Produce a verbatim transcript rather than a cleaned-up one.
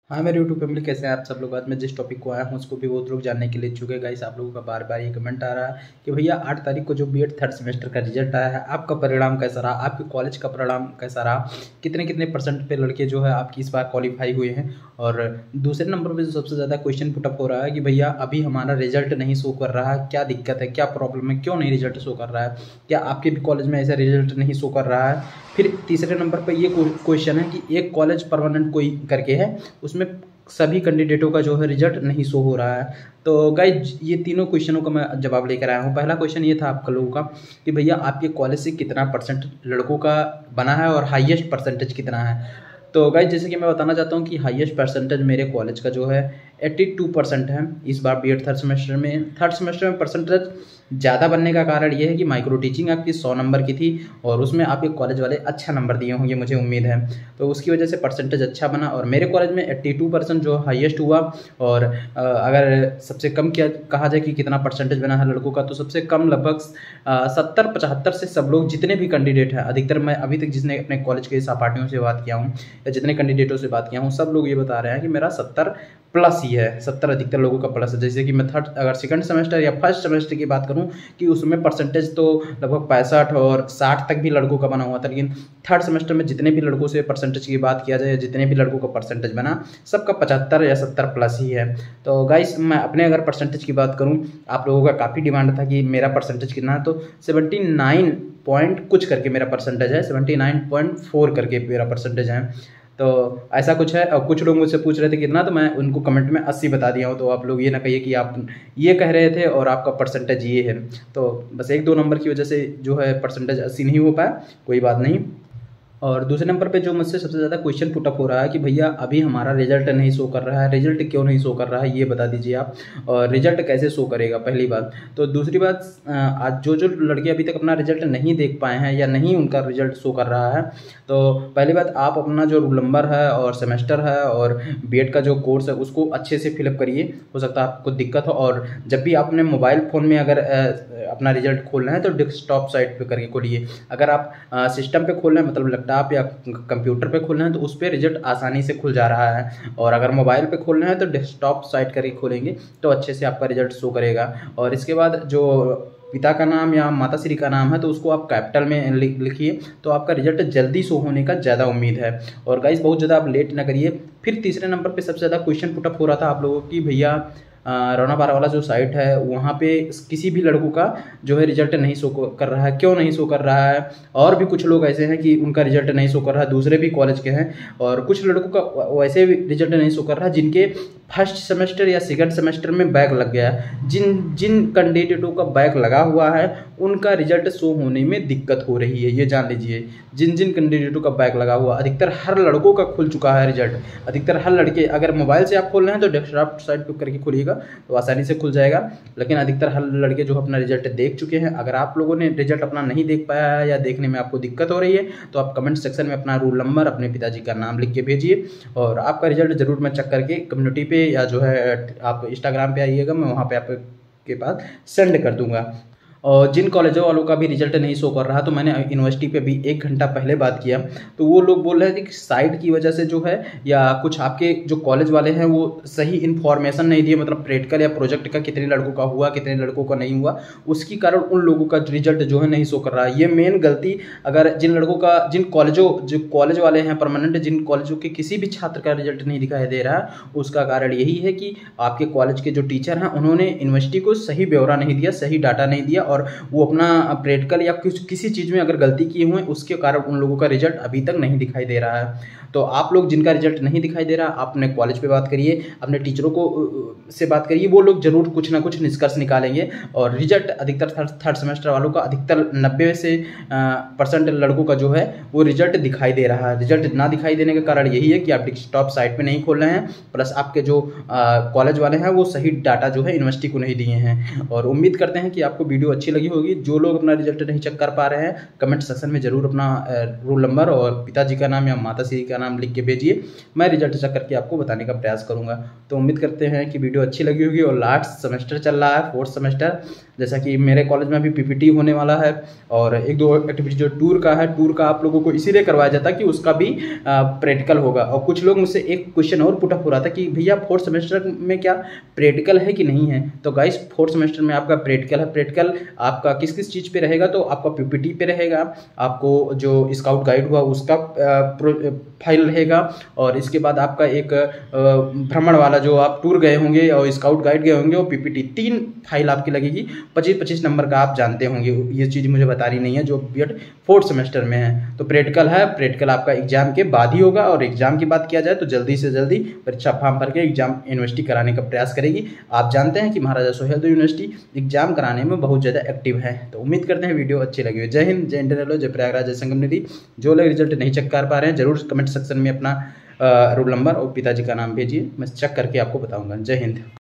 हाँ मेरे YouTube family, कैसे हैं आप सब लोग। आज मैं जिस टॉपिक को आया हूँ उसको भी बहुत लोग जानने के लिए इच्छुक है। गाइस, आप लोगों का बार बार ये कमेंट आ रहा है कि भैया आठ तारीख को जो बीएड थर्ड सेमेस्टर का रिजल्ट आया है, आपका परिणाम कैसा रहा, आपके कॉलेज का परिणाम कैसा रहा, कितने कितने परसेंट पे लड़के जो है आपकी इस बार क्वालिफाई हुए हैं। और दूसरे नंबर पर जो सबसे ज़्यादा क्वेश्चन पुटअप हो रहा है कि भैया अभी हमारा रिजल्ट नहीं शो कर रहा है, क्या दिक्कत है, क्या प्रॉब्लम है, क्यों नहीं रिजल्ट शो कर रहा है, क्या आपके भी कॉलेज में ऐसा रिजल्ट नहीं शो कर रहा है। फिर तीसरे नंबर पर ये क्वेश्चन है कि एक कॉलेज परमानेंट कोई करके है, उसमें सभी कैंडिडेटों का जो है रिजल्ट नहीं शो हो रहा है। तो गाइज ये तीनों क्वेश्चनों का मैं जवाब लेकर आया हूँ। पहला क्वेश्चन ये था आपका लोगों का कि भैया आपके कॉलेज से कितना परसेंट लड़कों का बना है और हाईएस्ट परसेंटेज कितना है। तो गाइज जैसे कि मैं बताना चाहता हूँ कि हाईएस्ट परसेंटेज मेरे कॉलेज का जो है बयासी परसेंट है इस बार बीएड थर्ड सेमेस्टर में। थर्ड सेमेस्टर में परसेंटेज ज़्यादा बनने का कारण ये है कि माइक्रो टीचिंग आपकी सौ नंबर की थी और उसमें आपके कॉलेज वाले अच्छा नंबर दिए होंगे, मुझे उम्मीद है। तो उसकी वजह से परसेंटेज अच्छा बना और मेरे कॉलेज में बयासी परसेंट जो हाईएस्ट हुआ। और अगर सबसे कम क्या कहा जाए कि कितना परसेंटेज बना है लड़कों का, तो सबसे कम लगभग सत्तर पचहत्तर से सब लोग जितने भी कैंडिडेट हैं, अधिकतर मैं अभी तक जिसने अपने कॉलेज के सहपाठियों से बात किया हूँ या जितने कैंडिडेटों से बात किया हूँ, सब लोग ये बता रहे हैं कि मेरा सत्तर प्लस ही है, सत्तर अधिकतर लोगों का प्लस है। जैसे कि मैं थर्ड अगर सेकंड सेमेस्टर या फर्स्ट सेमेस्टर की बात करूं कि उसमें परसेंटेज तो लगभग पैंसठ और साठ तक भी लड़कों का बना हुआ था, लेकिन थर्ड सेमेस्टर में जितने भी लड़कों से परसेंटेज की बात किया जाए, जितने भी लड़कों का परसेंटेज बना, सबका पचहत्तर या सत्तर प्लस ही है। तो गाइस मैं अपने अगर परसेंटेज की बात करूँ, आप लोगों का काफ़ी डिमांड था कि मेरा परसेंटेज कितना है, तो सेवेंटी नाइन पॉइंट कुछ करके मेरा परसेंटेज है, सेवेंटी नाइन पॉइंट फोर करके मेरा परसेंटेज है। तो ऐसा कुछ है। और कुछ लोग मुझसे पूछ रहे थे कितना, तो मैं उनको कमेंट में अस्सी बता दिया हूँ। तो आप लोग ये ना कहिए कि आप ये कह रहे थे और आपका परसेंटेज ये है। तो बस एक दो नंबर की वजह से जो है परसेंटेज अस्सी नहीं हो पाया, कोई बात नहीं। और दूसरे नंबर पे जो मुझसे सबसे ज़्यादा क्वेश्चन पुटअप हो रहा है कि भैया अभी हमारा रिजल्ट नहीं शो कर रहा है, रिजल्ट क्यों नहीं शो कर रहा है, ये बता दीजिए आप। और रिजल्ट कैसे शो करेगा, पहली बात। तो दूसरी बात, आज जो जो लड़के अभी तक अपना रिजल्ट नहीं देख पाए हैं या नहीं उनका रिजल्ट शो कर रहा है, तो पहली बात आप अपना जो रोल नंबर है और सेमेस्टर है और बीएड का जो कोर्स है उसको अच्छे से फिलअप करिए। हो सकता है आपको दिक्कत हो। और जब भी आपने मोबाइल फ़ोन में अगर अपना रिजल्ट खोलना है तो डेस्कटॉप साइट पे करके खोलिए। अगर आप सिस्टम पे खोलना है, मतलब लैपटॉप या कंप्यूटर पे खोलना है, तो उस पर रिजल्ट आसानी से खुल जा रहा है। और अगर मोबाइल पे खोलना है तो डेस्कटॉप साइट करके खोलेंगे तो अच्छे से आपका रिजल्ट शो करेगा। और इसके बाद जो पिता का नाम या माता श्री का नाम है तो उसको आप कैपिटल में लिखिए, तो आपका रिजल्ट जल्दी शो होने का ज़्यादा उम्मीद है। और गाइस बहुत ज़्यादा आप लेट ना करिए। फिर तीसरे नंबर पे सबसे ज़्यादा क्वेश्चन पुटअप हो रहा था आप लोगों की, भैया रौना बारा वाला जो साइट है वहाँ पे किसी भी लड़कों का जो है रिजल्ट नहीं शो कर रहा है, क्यों नहीं शो कर रहा है। और भी कुछ लोग ऐसे हैं कि उनका रिजल्ट नहीं शो कर रहा है, दूसरे भी कॉलेज के हैं। और कुछ लड़कों का वैसे भी रिजल्ट नहीं शो कर रहा है जिनके फर्स्ट सेमेस्टर या सेकंड सेमेस्टर में बैक लग गया है। जिन जिन कैंडिडेटों का बैक लगा हुआ है उनका रिजल्ट शो होने में दिक्कत हो रही है, ये जान लीजिए। जिन जिन कैंडिडेटों का बैक लगा हुआ, अधिकतर हर लड़कों का खुल चुका है रिजल्ट, अधिकतर हर लड़के। अगर मोबाइल से आप खोल रहे हैं तो डेस्कटॉप साइट पर करके खोलिएगा तो आसानी से खुल जाएगा, लेकिन अधिकतर हर लड़के जो अपना रिजल्ट देख चुके हैं। अगर आप लोगों ने रिजल्ट अपना नहीं देख पाया है या देखने में आपको दिक्कत हो रही है तो आप कमेंट सेक्शन में अपना रोल नंबर, अपने पिताजी का नाम लिख के भेजिए और आपका रिजल्ट जरूर मैं चेक करके कम्युनिटी पे या जो है आप इंस्टाग्राम पे आइएगा, मैं वहाँ पे आपके पास सेंड कर दूंगा। और जिन कॉलेजों वालों का भी रिजल्ट नहीं शो कर रहा, तो मैंने यूनिवर्सिटी पे भी एक घंटा पहले बात किया तो वो लोग बोल रहे थे कि साइट की वजह से जो है या कुछ आपके जो कॉलेज वाले हैं वो सही इन्फॉर्मेशन नहीं दिए, मतलब प्रैक्टिकल या प्रोजेक्ट का कितने लड़कों का हुआ कितने लड़कों का नहीं हुआ, उसके कारण उन लोगों का रिजल्ट जो है नहीं शो कर रहा है। ये मेन गलती अगर जिन लड़कों का, जिन कॉलेजों जो कॉलेज वाले हैं परमानेंट, जिन कॉलेजों के किसी भी छात्र का रिजल्ट नहीं दिखाई दे रहा है, उसका कारण यही है कि आपके कॉलेज के जो टीचर हैं उन्होंने यूनिवर्सिटी को सही ब्यौरा नहीं दिया, सही डाटा नहीं दिया और वो अपना प्रैक्टिकल या कुछ किसी चीज़ में अगर गलती किए हुए हैं उसके कारण उन लोगों का रिजल्ट अभी तक नहीं दिखाई दे रहा है। तो आप लोग जिनका रिजल्ट नहीं दिखाई दे रहा, आप अपने कॉलेज पे बात करिए, अपने टीचरों को से बात करिए, वो लोग जरूर कुछ ना कुछ निष्कर्ष निकालेंगे। और रिजल्ट अधिकतर थर्ड थर्ड सेमेस्टर वालों का अधिकतर नब्बे से परसेंट लड़कों का जो है वो रिजल्ट दिखाई दे रहा है। रिजल्ट ना दिखाई देने का कारण यही है कि आप डेस्कटॉप साइट पे नहीं खोल रहे हैं, प्लस आपके जो कॉलेज वाले हैं वो सही डाटा जो है यूनिवर्सिटी को नहीं दिए हैं। और उम्मीद करते हैं कि आपको वीडियो अच्छी लगी होगी। जो लोग अपना रिजल्ट नहीं चेक कर पा रहे हैं, कमेंट सेक्शन में जरूर अपना रोल नंबर और पिताजी का नाम या माता श्री का नाम लिख के भेजिए, मैं रिजल्ट चेक करके आपको बताने का प्रयास करूँगा। तो उम्मीद करते हैं कि वीडियो अच्छी लगी होगी। और लास्ट सेमेस्टर चल रहा है, फोर्थ सेमेस्टर, जैसा कि मेरे कॉलेज में अभी पीपीटी होने वाला है और एक दो एक्टिविटी जो टूर का है, टूर का आप लोगों को इसीलिए करवाया जाता है कि उसका भी प्रैक्टिकल होगा। और कुछ लोग मुझसे एक क्वेश्चन और पुटअप हो रहा था कि भैया फोर्थ सेमेस्टर में क्या प्रैक्टिकल है कि नहीं है। तो गाइस फोर्थ सेमेस्टर में आपका प्रैक्टिकल है। प्रैक्टिकल आपका किस किस चीज़ पे रहेगा, तो आपका पीपीटी पे रहेगा, आपको जो स्काउट गाइड हुआ उसका फाइल रहेगा, और इसके बाद आपका एक भ्रमण वाला जो आप टूर गए होंगे और स्काउट गाइड गए होंगे, वो पीपीटी, तीन फाइल आपकी लगेगी। पच्चीस पच्चीस नंबर का आप जानते होंगे, ये चीज़ मुझे बतानी नहीं है जो बीएड फोर्थ सेमेस्टर में है। तो प्रैक्टिकल है, प्रैक्टिकल आपका एग्जाम के बाद ही होगा। और एग्जाम की बात किया जाए तो जल्दी से जल्दी परीक्षा फॉर्म भर के एग्जाम यूनिवर्सिटी कराने का प्रयास करेगी। आप जानते हैं कि महाराजा सुहेलदेव यूनिवर्सिटी एग्जाम कराने में बहुत ज़्यादा एक्टिव है। तो उम्मीद करते हैं वीडियो अच्छी लगी हो। जय हिंद, जय इंडियन रेलवे, जय प्रयागराज, जय संगम निधि। जो लोग रिजल्ट नहीं चेक कर पा रहे हैं जरूर कमेंट सेक्शन में अपना रोल नंबर और पिताजी का नाम भेजिए, मैं चेक करके आपको बताऊंगा। जय हिंद।